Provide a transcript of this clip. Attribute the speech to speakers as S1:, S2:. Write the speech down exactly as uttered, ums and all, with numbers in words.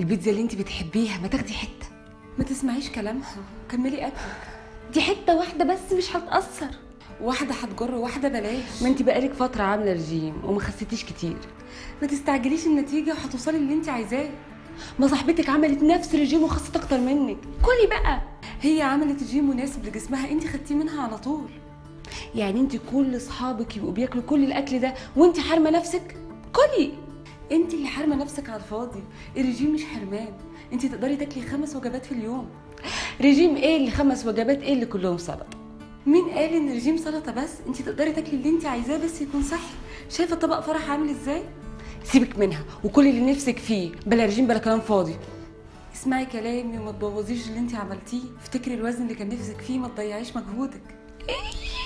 S1: البيتزا اللي انت بتحبيها ما تاخدي حته. ما تسمعيش كلامها، كملي اكلك.
S2: دي حته واحده بس مش هتاثر.
S1: واحده هتجر واحده بلاش.
S2: ما انت بقالك فتره عامله رجيم وما خسيتيش كتير.
S1: ما تستعجليش النتيجه وهتوصلي اللي انت عايزاه.
S2: ما صاحبتك عملت نفس الرجيم وخسيت اكتر منك. كلي بقى.
S1: هي عملت رجيم مناسب لجسمها، انت خدتيه منها على طول.
S2: يعني انت كل اصحابك يبقوا بياكلوا كل الاكل ده وانت حارمه نفسك؟ كلي.
S1: انت اللي حارمه نفسك على الفاضي. الرجيم مش حرمان، انت تقدري تاكلي خمس وجبات في اليوم.
S2: رجيم ايه اللي خمس وجبات؟ ايه اللي كلهم سلطه؟
S1: مين قال ان الرجيم سلطه بس؟ انت تقدري تاكلي اللي انت عايزاه بس يكون صحي. شايفه طبق فرح عامل ازاي؟
S2: سيبك منها وكل اللي نفسك فيه، بلا رجيم بلا كلام فاضي.
S1: اسمعي كلامي وما تبوظيش اللي انت عملتيه. افتكري الوزن اللي كان نفسك فيه، ما تضيعيش مجهودك.